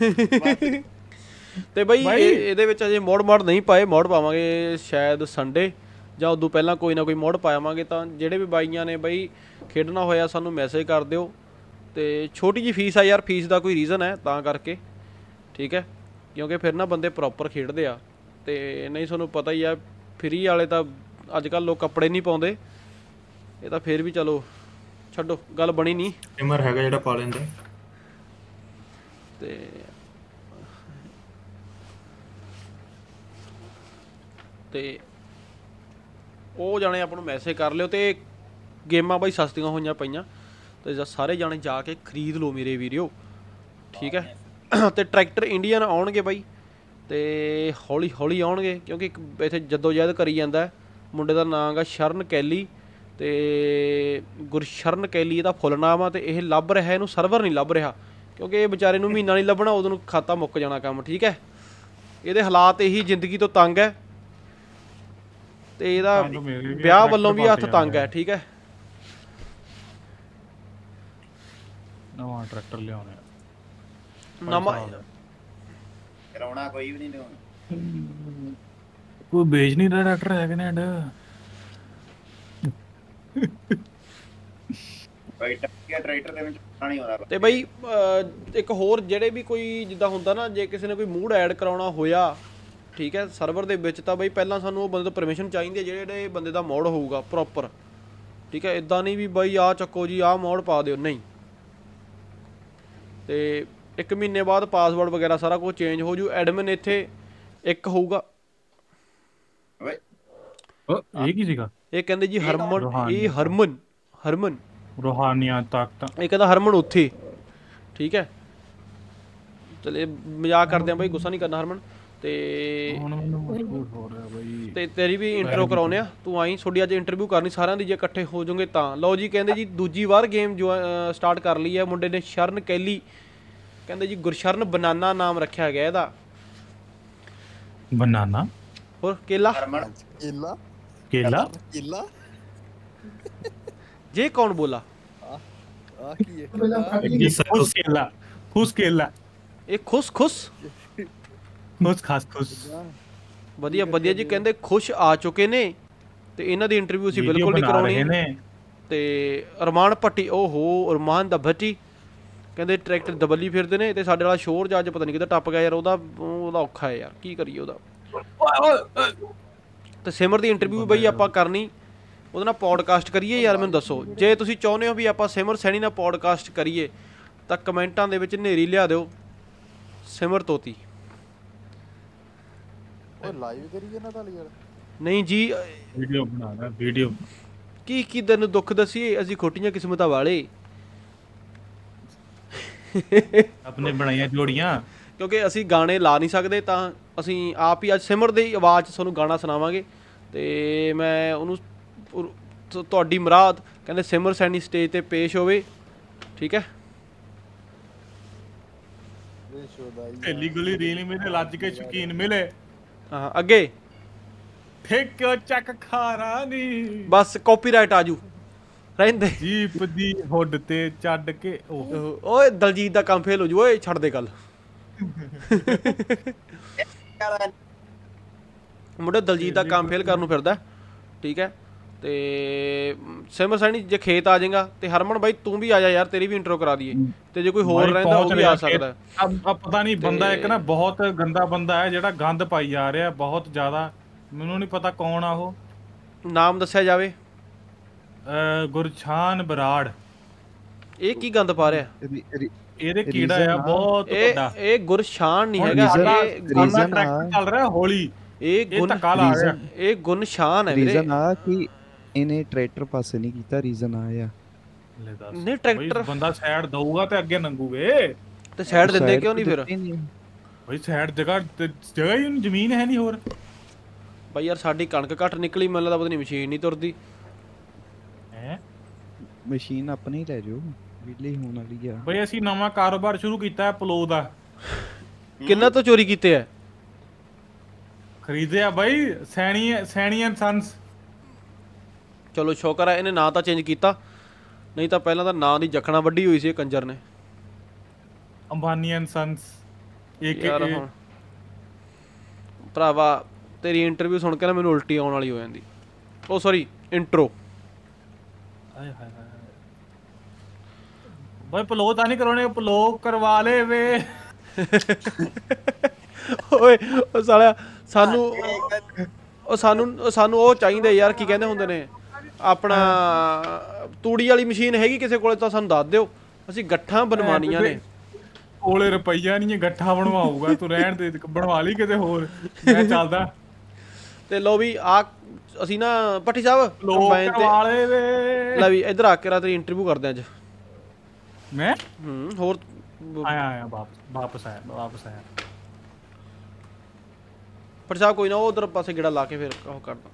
[SPEAKER 1] ਤੇ ਬਈ ਇਹਦੇ ਵਿੱਚ ਅਜੇ ਮੋਡ ਨਹੀਂ ਪਾਏ, ਮੋਡ ਪਾਵਾਂਗੇ ਸ਼ਾਇਦ ਸੰਡੇ ਜਾਂ ਉਦੋਂ ਪਹਿਲਾਂ ਕੋਈ ਨਾ ਕੋਈ ਮੋਡ ਪਾਵਾਂਗੇ। ਤਾਂ ਜਿਹੜੇ ਵੀ ਬਾਈਆਂ ਨੇ ਬਈ ਖੇਡਣਾ ਹੋਇਆ ਸਾਨੂੰ ਮੈਸੇਜ ਕਰ ਦਿਓ। ਤੇ ਛੋਟੀ ਜਿਹੀ ਫੀਸ ਆ ਯਾਰ, ਫੀਸ ਦਾ ਕੋਈ ਰੀਜ਼ਨ ਹੈ ਤਾਂ ਕਰਕੇ, ਠੀਕ ਹੈ। ਕਿਉਂਕਿ ਫਿਰ ਨਾ ਬੰਦੇ ਪ੍ਰੋਪਰ ਖੇਡਦੇ ਆ। ਤੇ ਨਹੀਂ ਤੁਹਾਨੂੰ ਪਤਾ ਹੀ ਆ, ਫ੍ਰੀ ਵਾਲੇ ਤਾਂ ਅੱਜ ਕੱਲ੍ਹ ਲੋਕ ਕੱਪੜੇ ਨਹੀਂ ਪਾਉਂਦੇ। ਇਹ ਤਾਂ ਫਿਰ ਵੀ ਚਲੋ ਛੱਡੋ, ਗੱਲ ਬਣੀ ਨਹੀਂ।
[SPEAKER 3] ਸਿਮਰ ਹੈਗਾ ਜਿਹੜਾ ਪਾ ਲੈਂਦਾ।
[SPEAKER 1] ਤੇ ਉਹ ਜਾਣੇ ਆਪਾਂ ਨੂੰ ਮੈਸੇਜ ਕਰ ਲਿਓ। ਤੇ ਗੇਮਾਂ ਬਾਈ ਸਸਤੀਆਂ ਹੋਈਆਂ ਪਈਆਂ, ਤੇ ਸਾਰੇ ਜਾਣੇ ਜਾ ਕੇ ਖਰੀਦ ਲਓ ਮੇਰੇ ਵੀਡੀਓ, ਠੀਕ ਹੈ। ਤੇ ਟਰੈਕਟਰ ਇੰਡੀਅਨ ਆਉਣਗੇ ਬਾਈ, ਤੇ ਹੌਲੀ ਹੌਲੀ ਆਉਣਗੇ, ਕਿਉਂਕਿ ਇੱਕ ਇੱਥੇ ਜਦੋਜਹਿਦ ਕਰੀ ਜਾਂਦਾ। ਮੁੰਡੇ ਦਾ ਨਾਂ ਗਾ ਸ਼ਰਨ ਕੈਲੀ, ਤੇ ਗੁਰਸ਼ਰਨ ਕੈਲੀ ਇਹਦਾ ਫੁੱਲ ਨਾਮ ਆ। ਤੇ ਇਹ ਲੱਭ ਰਿਹਾ, ਇਹਨੂੰ ਸਰਵਰ ਨਹੀਂ ਲੱਭ ਰਿਹਾ, ਕਿਉਂਕਿ ਇਹ ਵਿਚਾਰੇ ਨੂੰ ਮਹੀਨਾ ਨਹੀਂ ਲੱਭਣਾ, ਉਦੋਂ ਨੂੰ ਖਾਤਾ ਮੁੱਕ ਜਾਣਾ ਕੰਮ, ਠੀਕ ਹੈ। ਇਹਦੇ ਹਾਲਾਤ ਇਹੀ ਜ਼ਿੰਦਗੀ ਤੋਂ ਤੰਗ ਹੈ, ਤੇ ਇਹਦਾ ਵਿਆਹ ਵੱਲੋਂ ਵੀ ਹੱਥ ਤੰਗ ਹੈ, ਠੀਕ ਹੈ।
[SPEAKER 4] ਨਵਾਂ ਟਰੈਕਟਰ ਲਿਆਉਣਾ,
[SPEAKER 1] ਨਵਾਂ
[SPEAKER 2] ਕਰਾਉਣਾ ਕੋਈ ਵੀ ਨਹੀਂ ਲਿਆਉਣਾ।
[SPEAKER 4] ਕੋਈ ਵੇਚ ਨਹੀਂ ਰਿਹਾ ਟਰੈਕਟਰ ਹੈ ਕੈਨੇਡ।
[SPEAKER 2] ਬਾਈ ਟਰੈਕਟਰ ਦੇ ਵਿੱਚ ਨਹੀਂ ਆਉਂਦਾ।
[SPEAKER 1] ਤੇ ਬਈ ਇੱਕ ਹੋਰ, ਜਿਹੜੇ ਵੀ ਕੋਈ ਜਿੱਦਾਂ ਹੁੰਦਾ ਨਾ, ਜੇ ਕਿਸੇ ਨੇ ਕੋਈ ਮੂਡ ਐਡ ਕਰਾਉਣਾ ਹੋਇਆ, ਠੀਕ ਹੈ, ਸਰਵਰ ਦੇ ਵਿੱਚ, ਤਾਂ ਬਈ ਪਹਿਲਾਂ ਸਾਨੂੰ ਉਹ ਬੰਦੇ ਤੋਂ ਪਰਮਿਸ਼ਨ ਚਾਹੀਦੀ ਹੈ, ਜਿਹੜੇ ਬੰਦੇ ਦਾ ਮੋਡ ਹੋਊਗਾ ਪ੍ਰੋਪਰ, ਠੀਕ ਹੈ। ਇਦਾਂ ਨਹੀਂ ਵੀ ਬਾਈ ਆ ਚੱਕੋ ਜੀ ਆਹ ਮੋਡ ਪਾ ਦਿਓ, ਨਹੀਂ। ਤੇ 1 ਮਹੀਨੇ ਬਾਅਦ ਪਾਸਵਰਡ ਵਗੈਰਾ ਸਾਰਾ ਕੁਝ ਚੇਂਜ ਹੋ ਜੂ। ਐਡਮਿਨ ਇੱਥੇ ਇੱਕ ਹੋਊਗਾ।
[SPEAKER 2] ਓਏ
[SPEAKER 4] ਇਹ ਕੀ ਸੀਗਾ?
[SPEAKER 1] ਇਹ ਕਹਿੰਦੇ ਜੀ ਹਰਮਨ, ਇਹ ਹਰਮਨ
[SPEAKER 4] ਰੂਹਾਨੀਆਂ ਤਾਕਤਾਂ।
[SPEAKER 1] ਇਹ ਕਹਿੰਦਾ ਹਰਮਨ ਉੱਥੇ, ਠੀਕ ਹੈ। ਚਲ ਇਹ ਮਜ਼ਾਕ ਕਰਦੇ ਆ ਬਾਈ, ਗੁੱਸਾ ਨਹੀਂ ਕਰਨਾ ਹਰਮਨ। ਤੇ
[SPEAKER 4] ਹੁਣ ਮੈਨੂੰ ਮਹਿਸੂਸ ਹੋ ਰਿਹਾ ਬਈ।
[SPEAKER 1] ਤੇ ਤੇਰੀ ਵੀ ਇੰਟਰੋ ਕਰਾਉਨੇ ਆ, ਤੂੰ ਆਈ। ਤੁਹਾਡੀ ਅੱਜ ਇੰਟਰਵਿਊ ਕਰਨੀ ਸਾਰਿਆਂ ਦੀ, ਜੇ ਇਕੱਠੇ ਹੋ ਜਾਓਗੇ ਤਾਂ। ਲਓ ਜੀ, ਕਹਿੰਦੇ ਜੀ ਦੂਜੀ ਵਾਰ ਗੇਮ ਜੋ ਸਟਾਰਟ ਕਰ ਲਈ ਹੈ ਮੁੰਡੇ ਨੇ, ਸ਼ਰਨ ਕੈਲੀ। ਕਹਿੰਦੇ ਜੀ ਗੁਰਸ਼ਰਨ ਬਨਾਨਾ ਨਾਮ ਰੱਖਿਆ ਗਿਆ ਇਹਦਾ।
[SPEAKER 4] ਬਨਾਨਾ
[SPEAKER 1] ਹੋਰ ਕੇਲਾ,
[SPEAKER 2] ਹਰਮਨ
[SPEAKER 5] ਕੇਲਾ
[SPEAKER 4] ਕੇਲਾ
[SPEAKER 5] ਕੇਲਾ
[SPEAKER 1] ਜੇ ਕੌਣ ਬੋਲਾ?
[SPEAKER 5] ਆ ਕੀ ਹੈ?
[SPEAKER 4] ਖੁਸ਼ ਕੇਲਾ, ਖੁਸ਼ ਕੇਲਾ,
[SPEAKER 1] ਇਹ ਖੁਸ਼
[SPEAKER 4] ਖੁਸ਼ ਖਾਸ ਖੁਸ਼।
[SPEAKER 1] ਵਧੀਆ ਵਧੀਆ ਜੀ। ਕਹਿੰਦੇ ਖੁਸ਼ ਆ ਚੁੱਕੇ ਨੇ ਤੇ ਇਹਨਾਂ ਦੀ ਇੰਟਰਵਿਊ ਅਸੀਂ ਬਿਲਕੁਲ ਨਹੀਂ ਕਰਾਉਣੀ। ਤੇ ਅਰਮਾਨ ਭੱਟੀ, ਓਹੋ ਅਰਮਾਨ ਦਾ ਭੱਟੀ, ਕਹਿੰਦੇ ਟਰੈਕਟਰ ਦਬੱਲੀ ਫਿਰਦੇ ਨੇ। ਤੇ ਸਾਡੇ ਵਾਲਾ ਸ਼ੋਰ ਜਾ ਅੱਜ ਪਤਾ ਨਹੀਂ ਕਿੱਦਾਂ ਟੱਪ ਗਿਆ ਯਾਰ, ਉਹਦਾ ਔਖਾ ਹੈ ਯਾਰ, ਕੀ ਕਰੀਏ ਉਹਦਾ। ਤੇ ਸਿਮਰ ਦੀ ਇੰਟਰਵਿਊ ਬਈ ਆਪਾਂ ਕਰਨੀ, ਉਹਦੇ ਨਾਲ ਪੋਡਕਾਸਟ ਕਰੀਏ ਯਾਰ। ਮੈਨੂੰ ਦੱਸੋ ਜੇ ਤੁਸੀਂ ਚਾਹੁੰਦੇ ਹੋ ਵੀ ਆਪਾਂ ਸਿਮਰ ਸੈਣੀ ਨਾਲ ਪੋਡਕਾਸਟ ਕਰੀਏ ਤਾਂ ਕਮੈਂਟਾਂ ਦੇ ਵਿੱਚ ਨੇਰੀ ਲਿਆ ਦਿਓ ਸਿਮਰ ਤੋਤੀ।
[SPEAKER 5] ਓਏ ਲਾਈਵ ਕਰੀਏ ਨਾ ਤਾਂ ਯਾਰ।
[SPEAKER 1] ਨਹੀਂ ਜੀ,
[SPEAKER 4] ਵੀਡੀਓ ਬਣਾਣਾ ਵੀਡੀਓ।
[SPEAKER 1] ਕੀ ਤੈਨੂੰ ਦੁੱਖ ਦਸੀਏ, ਅਸੀਂ ਖੋਟੀਆਂ ਕਿਸਮਤਾਂ ਵਾਲੇ।
[SPEAKER 4] ਆਪਣੇ ਬਣਾਈਆਂ ਜੋੜੀਆਂ।
[SPEAKER 1] ਕਿਉਂਕਿ ਅਸੀਂ ਗਾਣੇ ਲਾ ਨਹੀਂ ਸਕਦੇ ਤਾਂ ਅਸੀਂ ਆਪ ਹੀ ਅੱਜ ਸਿਮਰ ਦੀ ਆਵਾਜ਼ 'ਚ ਤੁਹਾਨੂੰ ਗਾਣਾ ਸੁਣਾਵਾਂਗੇ। ਤੇ ਮੈਂ ਉਹਨੂੰ ਤੁਹਾਡੀ ਮੁਰਾਦ ਕਹਿੰਦੇ ਸਿਮਰ ਸੈਣੀ ਸਟੇਜ ਤੇ ਪੇਸ਼ ਹੋਵੇ, ਠੀਕ ਹੈ।
[SPEAKER 4] ਢੇਲੀ ਗੁਲੀ ਰੀਲ ਮੇਰੇ ਲੱਜ ਕੇ ਸ਼ੌਕੀਨ ਮਿਲੇ।
[SPEAKER 1] ਹਾਂ ਅੱਗੇ
[SPEAKER 4] ਠੇਕਿਓ ਚੱਕ ਖਾਰਾ ਨੀ,
[SPEAKER 1] ਬਸ ਕਾਪੀਰਾਈਟ ਆਜੂ ਰਹਿੰਦੇ।
[SPEAKER 4] ਜੀਪ ਦੀ ਹੁੱਡ ਤੇ ਚੱਡ ਕੇ
[SPEAKER 1] ਓਏ ਦਲਜੀਤ ਦਾ ਕੰਮ ਫੇਲ ਹੋ ਜੂ। ਓਏ ਛੱਡ ਦੇ ਗੱਲ। ਮੁੰਡੇ ਦਲਜੀਤ ਦਾ ਕੰਮ ਫੇਲ ਕਰਨ ਨੂੰ ਫਿਰਦਾ, ਠੀਕ ਹੈ। ਤੇ ਸਿਮਰ ਸੈਣੀ ਜੇ ਖੇਤ ਆ ਜਾਏਗਾ ਤੇ ਹਰਮਨ ਬਾਈ ਤੂੰ ਵੀ ਆ ਜਾ ਯਾਰ, ਤੇਰੀ ਵੀ ਇੰਟਰੋ ਕਰਾ ਦਈਏ। ਤੇ ਜੇ ਕੋਈ ਹੋਰ ਰਹਿੰਦਾ ਉਹ ਵੀ ਆ ਸਕਦਾ।
[SPEAKER 4] ਪਤਾ ਨਹੀਂ ਬੰਦਾ ਇੱਕ ਨਾ ਬਹੁਤ ਗੰਦਾ ਬੰਦਾ ਹੈ ਜਿਹੜਾ ਗੰਦ ਪਾਈ ਜਾ ਰਿਹਾ ਬਹੁਤ ਜ਼ਿਆਦਾ। ਮੈਨੂੰ ਨਹੀਂ ਪਤਾ ਕੌਣ ਆ ਉਹ,
[SPEAKER 1] ਨਾਮ ਦੱਸਿਆ ਜਾਵੇ।
[SPEAKER 4] ਗੁਰਛਾਨ ਬਰਾੜ।
[SPEAKER 1] ਇਹ ਕੀ ਗੰਦ ਪਾ ਰਿਹਾ?
[SPEAKER 4] ਇਹਦੇ ਕੀੜਾ ਆ ਬਹੁਤ ਵੱਡਾ।
[SPEAKER 1] ਇਹ ਗੁਰਸ਼ਾਨ ਨਹੀਂ ਹੈਗਾ, ਇਹ
[SPEAKER 4] ਟਰੈਕਟਰ ਚੱਲ ਰਿਹਾ ਹੌਲੀ। ਇਹ ਧੱਕਾ ਲਾ ਰਿਹਾ।
[SPEAKER 1] ਇਹ ਗੁਨਸ਼ਾਨ ਹੈ ਵੀਰੇ।
[SPEAKER 5] ਰੀਜ਼ਨ ਆ ਕਿ ਇਹਨੇ ਟਰੈਕਟਰ ਪਾਸੇ ਨਹੀਂ ਕੀਤਾ, ਰੀਜ਼ਨ ਆ
[SPEAKER 1] ਨਹੀਂ ਟਰੈਕਟਰ
[SPEAKER 4] ਬੰਦਾ ਸਾਈਡ ਦਊਗਾ ਤੇ ਅੱਗੇ ਲੰਘੂਗੇ।
[SPEAKER 1] ਤੇ ਸਾਈਡ ਦਿੰਦੇ ਕਿਉਂ ਨਹੀਂ ਫਿਰ?
[SPEAKER 4] ਬਈ ਸਾਈਡ ਜਗ੍ਹਾ ਹੀ ਨਹੀਂ, ਜ਼ਮੀਨ ਹੈ ਨਹੀਂ ਹੋਰ।
[SPEAKER 1] ਬਾਈ ਯਾਰ ਸਾਡੀ ਕਣਕ ਘੱਟ ਨਿਕਲੀ, ਮੈਨੂੰ ਲੱਗਦਾ ਪਤਾ ਨਹੀਂ ਮਸ਼ੀਨ ਨਹੀਂ ਤੁਰਦੀ।
[SPEAKER 4] ਹੈ
[SPEAKER 5] ਮਸ਼ੀਨ ਆਪਣੀ ਲੈ ਜਾਓ, ਵਿਹਲੀ ਹੋਣ ਵਾਲੀ ਆ।
[SPEAKER 4] ਬਈ ਅਸੀਂ ਨਵਾਂ ਕਾਰੋਬਾਰ ਸ਼ੁਰੂ ਕੀਤਾ ਹੈ ਪਲੋ ਦਾ।
[SPEAKER 1] ਕਿੰਨਾ ਤੋਂ ਚੋਰੀ ਕੀਤੇ ਆ?
[SPEAKER 4] ਖਰੀਦਿਆ ਬਾਈ ਸੈਣੀ ਐਂਡ ਸੰਸ।
[SPEAKER 1] ਚਲੋ ਸ਼ੁਕਰ ਹੈ ਇਹਨੇ ਨਾਂ ਤਾਂ ਚੇਂਜ ਕੀਤਾ, ਨਹੀਂ ਤਾਂ ਪਹਿਲਾਂ ਤਾਂ ਨਾਂ ਦੀ ਜਖਣਾ ਵੱਡੀ ਹੋਈ ਸੀ ਇਹ ਕੰਜਰ ਨੇ।
[SPEAKER 4] ਅੰਬਾਨੀ ਐਂਡ ਸੰਸ।
[SPEAKER 1] ਯਾਰ ਹੁਣ ਭਰਾਵਾ ਤੇਰੀ ਇੰਟਰਵਿਊ ਸੁਣ ਕੇ ਨਾ ਮੈਨੂੰ ਉਲਟੀ ਆਉਣ ਵਾਲੀ ਹੋ ਜਾਂਦੀ। ਉਹ ਸੌਰੀ ਇੰਟਰੋ।
[SPEAKER 4] ਹਾਏ ਹਾਏ ਹਾਏ ਬਾਈ ਪਲੋ ਤਾਂ ਨਹੀਂ ਕਰਾਉਣੇ, ਪਲੋ ਕਰਵਾ ਲੈ ਵੇ।
[SPEAKER 1] ਓਏ ਉਹ ਸਾਲਿਆ ਸਾਨੂੰ ਉਹ ਚਾਹੀਦੇ ਯਾਰ, ਕੀ ਕਹਿੰਦੇ ਹੁੰਦੇ ਨੇ ਆਪਣਾ ਤੂੜੀ ਵਾਲੀ ਮਸ਼ੀਨ ਹੈਗੀ ਕਿਸੇ ਕੋਲੇ ਤਾਂ ਸਾਨੂੰ ਦੱਸ ਦਿਓ, ਅਸੀਂ ਗੱਠਾਂ ਬਣਵਾਉਣੀਆਂ ਨੇ।
[SPEAKER 4] ਕੋਲੇ ਰੁਪਈਆ ਨਹੀਂ, ਗੱਠਾ ਬਣਵਾਊਗਾ ਤੂੰ, ਰਹਿਣ ਦੇ, ਬਣਵਾ ਲਈ ਕਿਤੇ ਹੋਰ, ਮੈਂ ਚੱਲਦਾ। ਤੇ
[SPEAKER 1] ਲੋ ਵੀ ਆ ਅਸੀਂ ਨਾ ਭੱਟੀ ਸਾਹਿਬ ਲੈ ਵੀ ਇੱਧਰ ਆ ਕੇ ਤੇਰੀ ਇੰਟਰਵਿਊ ਕਰਦੇ ਅੱਜ।
[SPEAKER 4] ਮੈਂ
[SPEAKER 1] ਹੋਰ
[SPEAKER 4] ਆਇਆ ਵਾਪਸ ਆਇਆ
[SPEAKER 1] ਭੱਟੀ ਸਾਹਿਬ ਕੋਈ ਨਾ ਉਹ ਉਧਰ ਪਾਸੇ ਗੇੜਾ ਲਾ ਕੇ ਫਿਰ ਉਹ ਕਰਦਾ।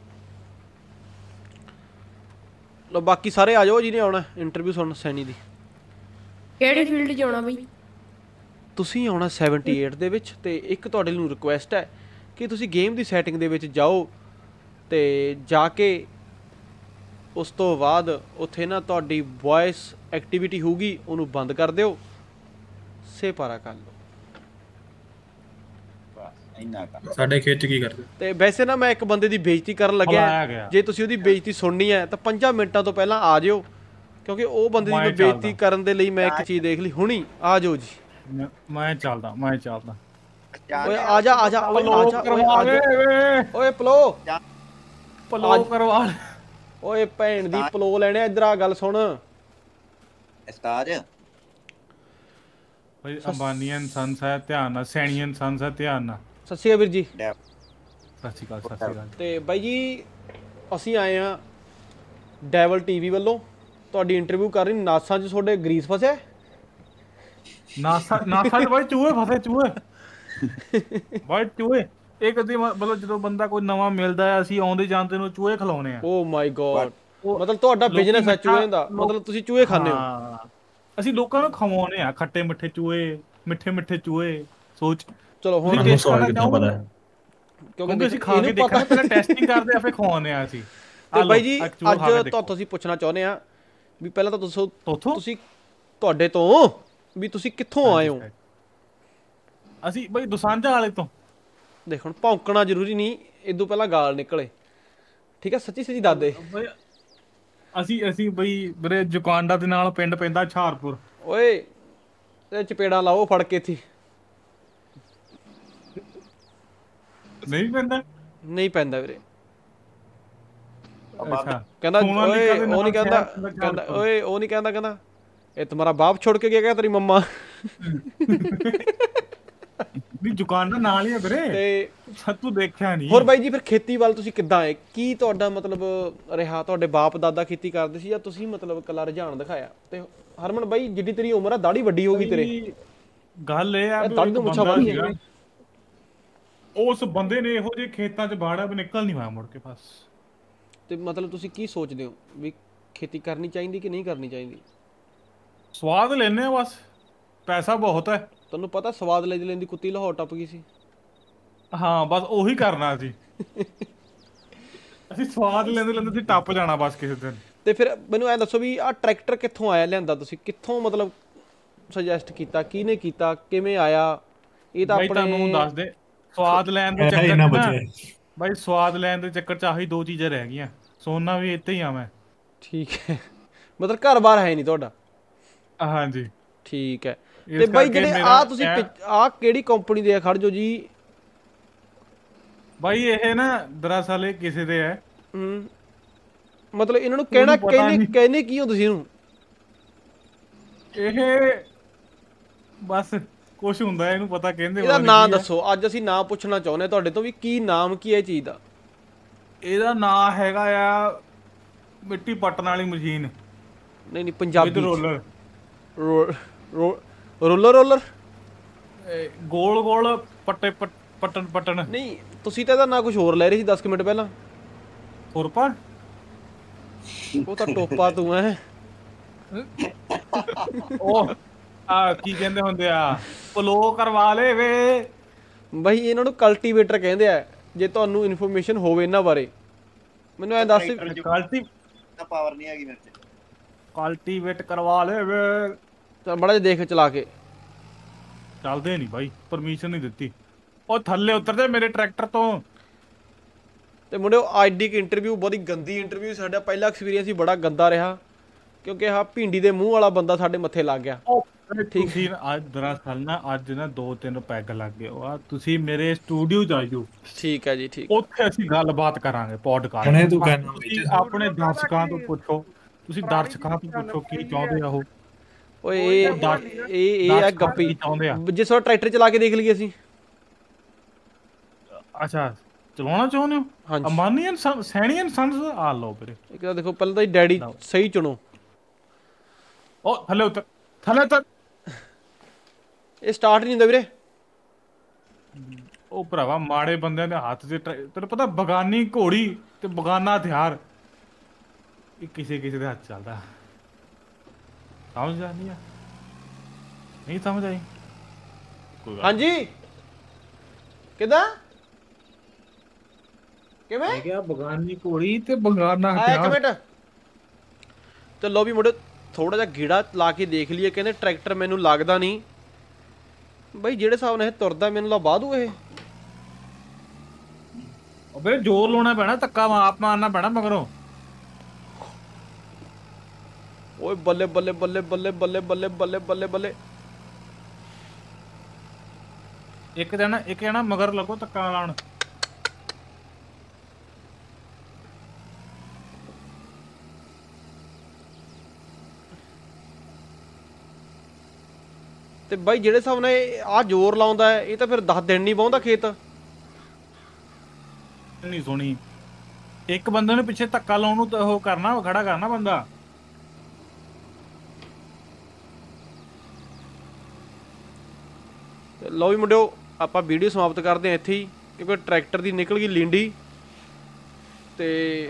[SPEAKER 1] ਲੋ ਬਾਕੀ ਸਾਰੇ ਆ ਜਾਓ ਜਿਹਨੇ ਆਉਣਾ ਇੰਟਰਵਿਊ ਸੁਣਨ ਸੈਣੀ ਦੀ।
[SPEAKER 6] ਕਿਹੜੀ ਫੀਲਡ 'ਚ ਆਉਣਾ ਬਈ?
[SPEAKER 1] ਤੁਸੀਂ ਆਉਣਾ 78 ਦੇ ਵਿੱਚ। ਤੇ ਇੱਕ ਤੁਹਾਡੇ ਨੂੰ ਰਿਕੁਐਸਟ ਹੈ ਕਿ ਤੁਸੀਂ ਗੇਮ ਦੀ ਸੈਟਿੰਗ ਦੇ ਵਿੱਚ ਜਾਓ ਤੇ ਜਾ ਕੇ ਉਸ ਤੋਂ ਬਾਅਦ ਉੱਥੇ ਨਾ ਤੁਹਾਡੀ ਵੌਇਸ ਐਕਟੀਵਿਟੀ ਹੋਊਗੀ, ਉਹਨੂੰ ਬੰਦ ਕਰ ਦਿਓ, ਸੇਪਾਰਾ ਕਰ ਲਓ।
[SPEAKER 3] ਸਾਡੇ ਖੇਤ ਚ ਕੀ ਕਰਦੇ?
[SPEAKER 1] ਤੇ ਵੈਸੇ ਨਾ ਮੈਂ ਇੱਕ ਬੰਦੇ ਦੀ ਬੇਇੱਜ਼ਤੀ ਕਰਨ ਲੱਗਿਆ, ਜੇ ਤੁਸੀਂ ਉਹਦੀ ਬੇਇੱਜ਼ਤੀ ਸੁਣਨੀ ਹੈ ਤਾਂ 5 ਮਿੰਟਾਂ ਤੋਂ ਪਹਿਲਾਂ ਆ ਜਿਓ, ਕਿਉਂਕਿ ਉਹ ਬੰਦੇ ਦੀ ਮੈਂ ਬੇਇੱਜ਼ਤੀ ਕਰਨ ਦੇ ਲਈ ਮੈਂ ਇੱਕ ਚੀਜ਼ ਦੇਖ ਲਈ। ਹੁਣੀ ਆ ਜਾਓ ਜੀ।
[SPEAKER 4] ਮੈਂ ਚੱਲਦਾ
[SPEAKER 1] ਓਏ ਆ ਜਾ ਓਏ ਆ ਜਾ ਓਏ ਪਲੋ
[SPEAKER 4] ਕਰਵਾ
[SPEAKER 1] ਓਏ ਭੈਣ ਦੀ ਪਲੋ ਲੈਣੇ ਇੱਧਰ ਆ ਗੱਲ ਸੁਣ।
[SPEAKER 2] ਉਸਤਾਦ
[SPEAKER 4] ਬਈ ਅੰਬਾਨੀਅਨ ਸੰਸ ਹੈ, ਧਿਆਨ ਨਾਲ। ਸੈਣੀਅਨ ਸੰਸ ਹੈ, ਧਿਆਨ ਨਾਲ।
[SPEAKER 1] ਸਤਿ ਸ਼੍ਰੀ ਅਕਾਲ ਵੀਰ ਜੀ।
[SPEAKER 4] ਸਤਿ ਸ਼੍ਰੀ ਅਕਾਲ, ਸਤਿ ਸ਼੍ਰੀ ਅਕਾਲ।
[SPEAKER 1] ਤੇ ਬਾਈ ਜੀ ਅਸੀਂ ਆਏ ਆ ਡੈਵਲ ਟੀਵੀ ਵੱਲੋਂ ਤੁਹਾਡੀ ਇੰਟਰਵਿਊ ਕਰ ਰਹੀ। ਨਾਸਾਂ 'ਚ ਤੁਹਾਡੇ ਗਰੀਸ ਫਸਿਆ?
[SPEAKER 4] ਨਾਸਾ ਚ ਬਾਈ ਚੂਹੇ ਫਸੇ, ਚੂਹੇ ਬਾਈ ਚੂਹੇ। ਇਹ ਕਦੀ ਮਤਲਬ ਜਦੋਂ ਬੰਦਾ ਕੋਈ ਨਵਾਂ ਮਿਲਦਾ ਹੈ ਅਸੀਂ ਆਉਂਦੇ ਜਾਂਦੇ ਨੂੰ ਚੂਹੇ ਖਿਲਾਉਣੇ ਆ।
[SPEAKER 1] ਓ ਮਾਈ ਗॉड, ਮਤਲਬ ਤੁਹਾਡਾ ਬਿਜ਼ਨਸ ਹੈ ਚੂਹੇ ਦਾ, ਮਤਲਬ ਤੁਸੀਂ ਚੂਹੇ ਖਾਂਦੇ ਹੋ?
[SPEAKER 4] ਅਸੀਂ ਲੋਕਾਂ ਨੂੰ ਖਵਾਉਣੇ ਆ ਖੱਟੇ ਮਿੱਠੇ ਚੂਹੇ, ਮਿੱਠੇ ਮਿੱਠੇ ਚੂਹੇ। ਸੋਚ
[SPEAKER 1] ਚਲੋ ਹੁਣ
[SPEAKER 3] ਮੈਨੂੰ ਸਵਾਲ ਕਿੱਥੋਂ ਪਤਾ ਹੈ?
[SPEAKER 1] ਕਿਉਂਕਿ
[SPEAKER 4] ਅਸੀਂ ਖਾ ਕੇ ਦੇਖਾਂਗੇ, ਪਹਿਲਾਂ ਟੈਸਟਿੰਗ ਕਰਦੇ ਆ ਫਿਰ ਖਵਾਉਣੇ ਆ ਅਸੀਂ।
[SPEAKER 1] ਤੇ ਬਾਈ ਜੀ ਅੱਜ ਤੁਹਾਨੂੰ ਅਸੀਂ ਪੁੱਛਣਾ ਚਾਹੁੰਦੇ ਆ ਵੀ ਪਹਿਲਾਂ ਤਾਂ ਦੱਸੋ ਤੁਸੀਂ ਤੁਹਾਡੇ ਤੋਂ ਵੀ ਤੁਸੀਂ ਕਿੱਥੋਂ ਆਏ ਹੋ?
[SPEAKER 4] ਅਸੀਂ ਬਾਈ ਦੁਸਾਂਝਾ ਵਾਲੇ ਤੋਂ।
[SPEAKER 1] ਦੇਖ ਹੁਣ ਭੌਂਕਣਾ ਜ਼ਰੂਰੀ ਨਹੀਂ, ਇਦੋਂ ਪਹਿਲਾਂ ਗਾਲ ਨਿਕਲੇ, ਠੀਕ ਹੈ? ਸੱਚੀ ਸੱਚੀ ਦੱਸ ਦੇ।
[SPEAKER 4] ਅਸੀਂ ਬਈ ਵੀਰੇ ਜੁਕਾਂਡਾ ਦੇ ਨਾਲ ਪਿੰਡ ਪੈਂਦਾ ਹੁਸ਼ਿਆਰਪੁਰ।
[SPEAKER 1] ਓਏ ਤੇ ਚਪੇੜਾਂ ਲਾਓ ਫੜ ਕੇ ਇੱਥੇ।
[SPEAKER 4] ਨਹੀਂ ਪੈਂਦਾ?
[SPEAKER 1] ਨਹੀਂ ਪੈਂਦਾ ਵੀਰੇ।
[SPEAKER 4] ਅੱਛਾ
[SPEAKER 1] ਕਹਿੰਦਾ ਓਏ ਉਹ ਨਹੀਂ ਕਹਿੰਦਾ, ਕਹਿੰਦਾ ਓਏ ਉਹ ਨਹੀਂ ਕਹਿੰਦਾ, ਕਹਿੰਦਾ ਇਹ तुम्हारा बाप छोड़ के गया तेरी मम्मा।
[SPEAKER 4] ਨਹੀਂ ਜੁਕਾਂਡਾ ਨਾਲ ਹੀ ਹੈ ਵੀਰੇ।
[SPEAKER 1] ਤੇ
[SPEAKER 4] ਤੂੰ ਦੇਖਿਆ ਨਹੀਂ?
[SPEAKER 1] ਹੋਰ ਬਾਈ ਜੀ ਫਿਰ ਖੇਤੀ ਵੱਲ ਤੁਸੀਂ ਕਿੱਦਾਂ ਆਏ? ਕੀ ਤੁਹਾਡਾ ਮਤਲਬ ਰਿਹਾ? ਤੁਹਾਡੇ ਬਾਪ ਦਾਦਾ ਖੇਤੀ ਕਰਦੇ ਸੀ ਜਾਂ ਤੁਸੀਂ ਮਤਲਬ ਇਕੱਲਾ ਰੁਝਾਨ ਦਿਖਾਇਆ? ਤੇ ਹਰਮਨ ਬਾਈ ਜਿੱਡੀ ਤੇਰੀ ਉਮਰ ਆ ਦਾੜੀ ਵੱਡੀ ਹੋ ਗਈ ਤੇਰੇ।
[SPEAKER 4] ਗੱਲ ਇਹ ਆ
[SPEAKER 1] ਦਾੜੀ ਤੋਂ ਮੁੱਛਾਂ ਵੱਧ ਗਈਆਂ।
[SPEAKER 4] ਉਸ ਬੰਦੇ ਨੇ ਇਹੋ ਜਿਹੇ ਖੇਤਾਂ 'ਚ ਬਾੜਾ ਵੀ ਨਿਕਲ ਨਹੀਂ ਹੋਇਆ ਮੁੜ ਕੇ ਬਸ।
[SPEAKER 1] ਤੇ ਮਤਲਬ ਤੁਸੀਂ ਕੀ ਸੋਚਦੇ ਹੋ ਵੀ ਖੇਤੀ ਕਰਨੀ ਚਾਹੀਦੀ ਕਿ ਨਹੀਂ ਕਰਨੀ ਚਾਹੀਦੀ?
[SPEAKER 4] ਸਵਾਦ ਲੈਨੇ ਆ ਬਸ, ਪੈਸਾ ਬਹੁਤ ਹੈ।
[SPEAKER 1] ਤੁਹਾਨੂੰ ਪਤਾ ਸਵਾਦ ਲੈਂਦੀ ਲੈਂਦੀ ਕੁੱਤੀ ਲਾਹੌਰ ਟੱਪ ਗਈ ਸੀ।
[SPEAKER 4] ਹਾਂ ਬਸ ਉਹੀ ਕਰਨਾ ਸੀ। ਅਸੀਂ ਸਵਾਦ ਲੈਂਦੇ ਲੈਂਦੇ ਅਸੀਂ ਟੱਪ ਜਾਣਾ ਬਸ ਕਿਸੇ ਦਿਨ।
[SPEAKER 1] ਤੇ ਫਿਰ ਮੈਨੂੰ ਐਂ ਦੱਸੋ ਵੀ ਆਹ ਟਰੈਕਟਰ ਕਿੱਥੋਂ ਆਇਆ, ਲਿਆਂਦਾ ਤੁਸੀਂ ਕਿੱਥੋਂ? ਮਤਲਬ ਸੁਜੈਸਟ ਕੀਤਾ ਕਿਹਨੇ ਕੀਤਾ, ਕਿਵੇਂ ਆਇਆ? ਇਹ ਤਾਂ ਆਪਣੇ
[SPEAKER 4] ਤੁਹਾਨੂੰ ਦੱਸ ਦੇ। ਸਵਾਦ ਲੈਣ ਦੇ ਚੱਕਰ 'ਚ ਨਾ ਬਾਈ, ਸਵਾਦ ਲੈਣ ਦੇ ਚੱਕਰ 'ਚ ਆਹੀ ਦੋ ਚੀਜ਼ਾਂ ਰਹਿ ਗਈਆਂ। ਸੋਨਾ ਵੀ ਇੱਥੇ ਹੀ ਆ ਮੈਂ।
[SPEAKER 1] ਠੀਕ ਹੈ, ਮਤਲਬ ਘਰ-ਬਾਰ ਹੈ ਨਹੀਂ ਤੁਹਾਡਾ?
[SPEAKER 4] ਹਾਂਜੀ
[SPEAKER 1] ਠੀਕ ਹੈ। ਤੇ ਬਾਈ ਜਿਹੜੇ ਆ ਤੁਸੀਂ ਆ ਕਿਹੜੀ ਕੰਪਨੀ ਦੇ ਆ? ਖੜ ਜੋ ਜੀ
[SPEAKER 4] ਬਾਈ ਇਹ ਨਾ ਦਰਅਸਲ ਇਹ ਕਿਸੇ ਦੇ ਹੈ।
[SPEAKER 1] ਮਤਲਬ ਇਹਨਾਂ ਨੂੰ ਕਹਿਣਾ ਕਹਿੰਦੇ ਕੀ ਹੋ ਤੁਸੀਂ ਇਹਨੂੰ?
[SPEAKER 4] ਇਹ ਬਸ ਕੁਛ ਹੁੰਦਾ ਇਹਨੂੰ ਪਤਾ ਕਹਿੰਦੇ।
[SPEAKER 1] ਇਹਦਾ ਨਾਂ ਦੱਸੋ। ਅੱਜ ਅਸੀਂ ਨਾਂ ਪੁੱਛਣਾ ਚਾਹੁੰਦੇ ਤੁਹਾਡੇ ਤੋਂ ਵੀ ਕੀ ਨਾਮ ਕੀ ਹੈ ਇਹ ਚੀਜ਼ ਦਾ?
[SPEAKER 4] ਇਹਦਾ ਨਾਂ ਹੈਗਾ ਆ ਮਿੱਟੀ ਪੱਟਣ ਵਾਲੀ ਮਸ਼ੀਨ।
[SPEAKER 1] ਨਹੀਂ ਨਹੀਂ ਪੰਜਾਬੀ
[SPEAKER 4] ਰੋਲਰ।
[SPEAKER 1] ਰੋਲਰ
[SPEAKER 4] ਗੋਲ ਗੋਲ ਪੱਟੇ ਪੱਟਣ।
[SPEAKER 1] ਨਹੀਂ ਤੁਸੀਂ ਤਾਂ ਇਹਦਾ ਨਾਂ ਕੁਝ ਹੋਰ ਲੈ ਰਹੇ ਸੀ 10 ਮਿੰਟ ਪਹਿਲਾਂ।
[SPEAKER 4] ਖੁਰਪਾ?
[SPEAKER 1] ਉਹ ਤਾਂ ਟੋਪਾ ਤੂੰ ਐ।
[SPEAKER 4] ਉਹ ਆ ਕੀ ਕਹਿੰਦੇ ਹੁੰਦੇ ਆ, ਪਲੋ ਕਰਵਾ ਲੈ ਵੇ।
[SPEAKER 1] ਬਾਈ ਇਹਨਾਂ ਨੂੰ ਕਲਟੀਵੇਟਰ ਕਹਿੰਦੇ ਆ। ਜੇ ਤੁਹਾਨੂੰ ਇਨਫੋਰਮੇਸ਼ਨ ਹੋਵੇ ਇਹਨਾਂ ਬਾਰੇ ਮੈਨੂੰ ਐ ਦੱਸ।
[SPEAKER 2] ਪਾਵਰ ਨਹੀਂ ਹੈਗੀ ਮੇਰੇ ਤੇ।
[SPEAKER 4] ਕਲਟੀਵੇਟ ਕਰਵਾ ਲੈ ਵੇ।
[SPEAKER 1] ਚੱਲ ਬੜਾ ਜਿਹਾ ਦੇਖ ਚਲਾ ਕੇ।
[SPEAKER 4] ਚੱਲਦੇ ਨਹੀਂ ਬਾਈ, ਪਰਮਿਸ਼ਨ ਨਹੀਂ ਦਿੱਤੀ। ਉਹ ਥੱਲੇ ਉਤਰ ਜਾ ਮੇਰੇ ਟਰੈਕਟਰ ਤੋਂ।
[SPEAKER 1] ਤੇ ਮੁੰਡਿਓ ਅੱਜ ਦੀ ਇੰਟਰਵਿਊ ਬਹੁਤ ਹੀ ਗੰਦੀ ਇੰਟਰਵਿਊ। ਸਾਡਾ ਪਹਿਲਾ ਐਕਸਪੀਰੀਅੰਸ ਹੀ ਬੜਾ ਗੰਦਾ ਰਿਹਾ ਕਿਉਂਕਿ ਆਹ ਭਿੰਡੀ ਦੇ ਮੂੰਹ ਵਾਲਾ ਬੰਦਾ ਸਾਡੇ ਮੱਥੇ ਲੱਗ ਗਿਆ।
[SPEAKER 4] ਠੀਕ ਸੀ। ਅੱਜ ਦਰਅਸਲ ਨਾ ਅੱਜ ਨਾ 2-3 ਪੈਗ ਲੱਗ ਗਏ। ਆ ਤੁਸੀਂ ਮੇਰੇ ਸਟੂਡੀਓ ਚ ਆਇਓ।
[SPEAKER 1] ਠੀਕ ਹੈ ਜੀ, ਠੀਕ।
[SPEAKER 4] ਉੱਥੇ ਅਸੀਂ ਗੱਲਬਾਤ ਕਰਾਂਗੇ ਪੋਡਕਾਸਟ।
[SPEAKER 3] ਹੁਣੇ ਤੂੰ ਕਹਿਣਾ
[SPEAKER 4] ਆਪਣੇ ਦਰਸ਼ਕਾਂ ਤੋਂ ਪੁੱਛੋ। ਤੁਸੀਂ ਦਰਸ਼ਕਾਂ ਤੋਂ ਪੁੱਛੋ ਕੀ ਚਾਹੁੰਦੇ ਆ ਉਹ।
[SPEAKER 1] ਓਏ ਇਹ ਆ ਗੱਪੀ। ਜਿਸ ਵਾਰ ਟਰੈਕਟਰ ਚਲਾ ਕੇ ਦੇਖ ਲਈਏ ਅਸੀਂ।
[SPEAKER 4] ਅੱਛਾ ਚਲਾਉਣਾ ਚਾਹੁੰਦੇ ਹੋ?
[SPEAKER 1] ਹਾਂਜੀ।
[SPEAKER 4] ਅੰਬਾਨੀਅਨ ਸੈਣੀਅਨ ਸੰਸ ਆ ਲਓ ਵੀਰੇ।
[SPEAKER 1] ਇੱਕ ਤਾਂ ਦੇਖੋ ਪਹਿਲਾਂ ਤਾਂ ਡੈਡੀ ਸਹੀ ਚੁਣੋ।
[SPEAKER 4] ਉਹ ਥੱਲੇ ਉਤਰ, ਥੱਲੇ ਉਤਰ।
[SPEAKER 1] ਇਹ ਸਟਾਰਟ ਨਹੀਂ ਹੁੰਦਾ ਵੀਰੇ।
[SPEAKER 4] ਉਹ ਭਰਾਵਾ ਮਾੜੇ ਬੰਦਿਆਂ ਦੇ ਹੱਥ 'ਚ ਤੈਨੂੰ ਪਤਾ ਬਗਾਨੀ ਘੋੜੀ ਤੇ ਬਗਾਨਾ ਹਥਿਆਰ ਇਹ ਕਿਸੇ ਦੇ ਹੱਥ ਚੱਲਦਾ। ਸਮਝ ਆਉਂਦੀ ਆ? ਨਹੀਂ ਸਮਝ ਆਈ?
[SPEAKER 1] ਹਾਂਜੀ ਕਿੱਦਾਂ ਕਿਵੇਂ?
[SPEAKER 4] ਮੈਂ ਕਿਹਾ ਬਗਾਨੀ ਘੋੜੀ ਤੇ ਬਗਾਨਾ
[SPEAKER 1] ਇੱਕ
[SPEAKER 4] ਹਥਿਆਰ।
[SPEAKER 1] ਮਿੰਟ ਤੇ ਲੋ ਵੀ ਮੁੰਡੇ ਥੋੜਾ ਜਿਹਾ ਗੇੜਾ ਲਾ ਕੇ ਦੇਖ ਲਈਏ। ਕਹਿੰਦੇ ਟਰੈਕਟਰ ਮੈਨੂੰ ਲੱਗਦਾ ਨਹੀਂ ਬਾਈ ਜਿਹੜੇ ਹਿਸਾਬ ਨਾਲ ਇਹ ਤੁਰਦਾ ਮੈਨੂੰ ਲਾ ਬਾਦੂ ਇਹ।
[SPEAKER 4] ਉਹ ਵੀਰੇ ਜ਼ੋਰ ਲਾਉਣਾ ਪੈਣਾ, ਧੱਕਾ ਆਪ ਮਾਰਨਾ ਪੈਣਾ ਮਗਰੋਂ।
[SPEAKER 1] ਓਏ ਬੱਲੇ ਬੱਲੇ ਬੱਲੇ ਬੱਲੇ ਬੱਲੇ ਬੱਲੇ ਬੱਲੇ ਬੱਲੇ ਬੱਲੇ।
[SPEAKER 4] ਇੱਕ ਜਣਾ ਮਗਰ ਲੱਗੋ ਧੱਕਾ ਲਾਉਣ।
[SPEAKER 1] ਤੇ ਬਾਈ ਜਿਹੜੇ ਹਿਸਾਬ ਨਾਲ ਆਹ ਜ਼ੋਰ ਲਾਉਂਦਾ ਹੈ ਇਹ ਤਾਂ ਫਿਰ 10 ਦਿਨ ਨਹੀਂ ਵਾਹੁੰਦਾ ਖੇਤ।
[SPEAKER 4] ਨਹੀਂ ਸੁਣੀ, ਇੱਕ ਬੰਦੇ ਨੂੰ ਪਿੱਛੇ ਧੱਕਾ ਲਾਉਣ ਨੂੰ ਤਾਂ ਉਹ ਕਰਨਾ, ਖੜਾ ਕਰਨਾ ਬੰਦਾ।
[SPEAKER 1] ਲਓ ਵੀ ਮੁੰਡਿਓ, ਆਪਾਂ ਵੀਡੀਓ ਸਮਾਪਤ ਕਰਦੇ ਹਾਂ ਇੱਥੇ ਹੀ, ਕਿਉਂਕਿ ਟਰੈਕਟਰ ਦੀ ਨਿਕਲ ਗਈ ਲਿੰਡੀ ਤੇ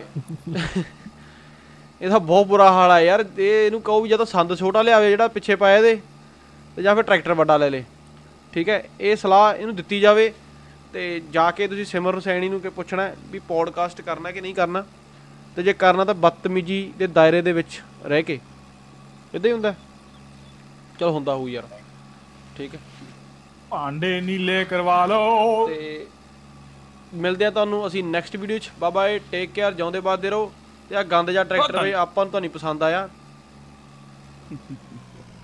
[SPEAKER 1] ਇਹਦਾ ਬਹੁਤ ਬੁਰਾ ਹਾਲ ਆ ਯਾਰ। ਇਹਨੂੰ ਕਹੋ ਵੀ ਜਾਂ ਤਾਂ ਸੰਦ ਛੋਟਾ ਲਿਆਵੇ ਜਿਹੜਾ ਪਿੱਛੇ ਪਾਇਆ ਇਹਦੇ, ਤੇ ਜਾਂ ਫਿਰ ਟਰੈਕਟਰ ਵੱਡਾ ਲੈ ਲੇ। ਠੀਕ ਹੈ, ਇਹ ਸਲਾਹ ਇਹਨੂੰ ਦਿੱਤੀ ਜਾਵੇ। ਤੇ ਜਾ ਕੇ ਤੁਸੀਂ ਸਿਮਰ ਹੁਸੈਣੀ ਨੂੰ ਕਿ ਪੁੱਛਣਾ ਵੀ ਪੋਡਕਾਸਟ ਕਰਨਾ ਕਿ ਨਹੀਂ ਕਰਨਾ, ਤੇ ਜੇ ਕਰਨਾ ਤਾਂ ਬਦਤਮੀਜੀ ਦੇ ਦਾਇਰੇ ਦੇ ਵਿੱਚ ਰਹਿ ਕੇ। ਇੱਦਾਂ ਹੀ ਹੁੰਦਾ, ਚਲ ਹੁੰਦਾ ਹੋਊ ਯਾਰ। ਠੀਕ ਹੈ,
[SPEAKER 4] ਭਾਂਡੇ ਨੀਲੇ ਕਰਵਾ ਲਓ।
[SPEAKER 1] ਤੇ ਮਿਲਦੇ ਆ ਤੁਹਾਨੂੰ ਅਸੀਂ ਨੈਕਸਟ ਵੀਡੀਓ 'ਚ। ਬਾਏ ਬਾਏ, ਟੇਕ ਕੇਅਰ, ਜਿਉਂਦੇ ਵੱਸਦੇ ਰਹੋ। ਤੇ ਆ ਗੰਦ ਜਿਹਾ ਟਰੈਕਟਰ ਆਪਾਂ ਨੂੰ ਤਾਂ ਨਹੀਂ ਪਸੰਦ ਆਇਆ।